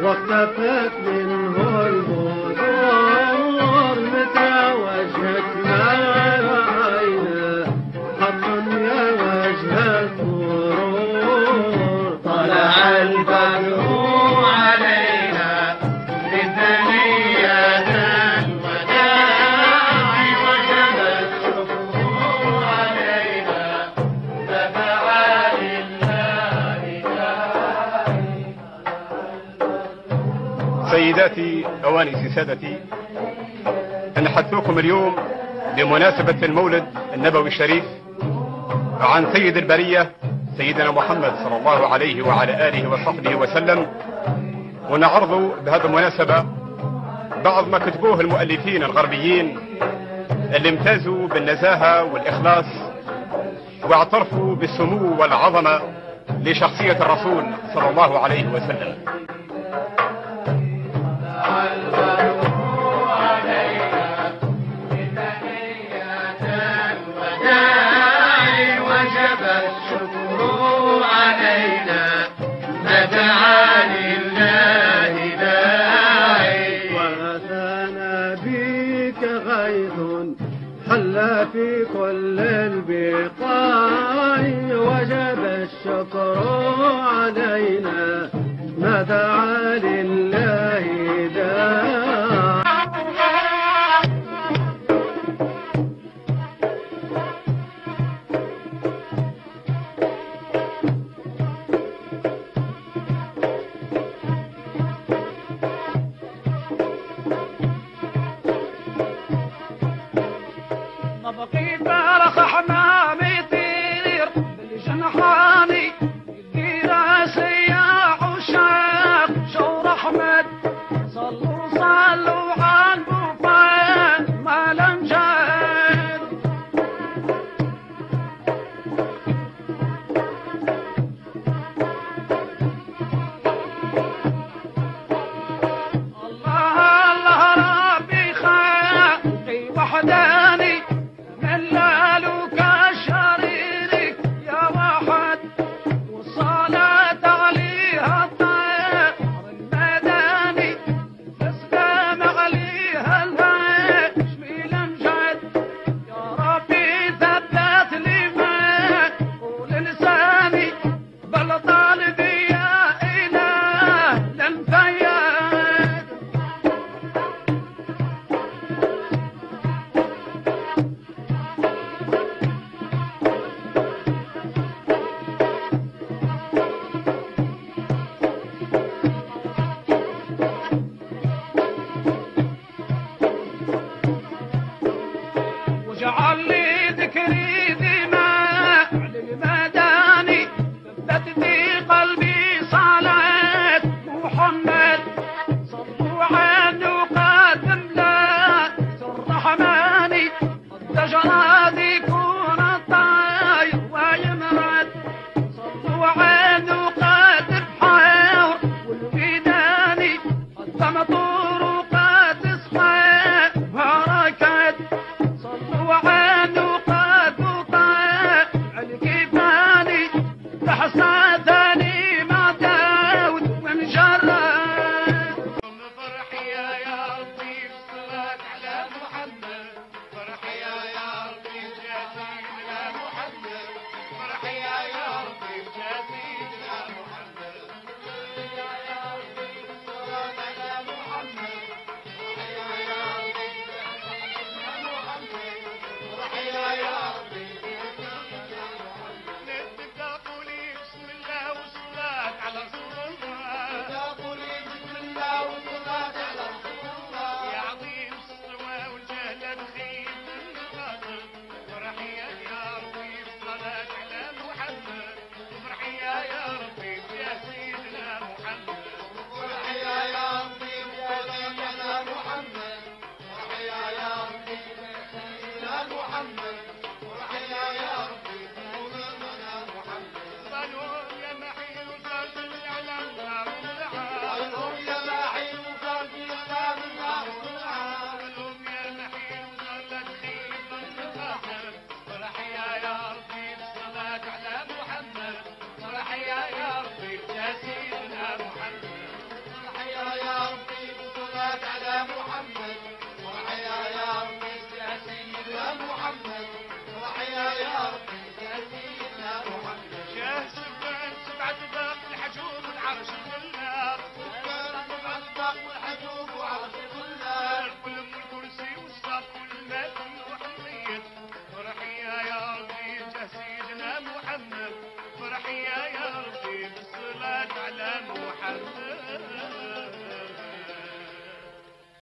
واختفت منه البذور متى وجهك ما رأينا حقا يا وجه السرور. طلع البدر علينا بثنية الوداع وجب الشكر علينا دفع لله داعي. سيداتي أوانسي سادتي، أنا حدثوكم اليوم بمناسبة المولد النبوي الشريف عن سيد البرية سيدنا محمد صلى الله عليه وعلى آله وصحبه وسلم، ونعرض بهذه المناسبة بعض ما كتبوه المؤلفين الغربيين اللي امتازوا بالنزاهة والإخلاص واعترفوا بالسمو والعظمة لشخصية الرسول صلى الله عليه وسلم. الشكر علينا ندعى لله داعي. وأتانا بك غيث حل في كل البقاع وجب الشكر علينا ندعى لله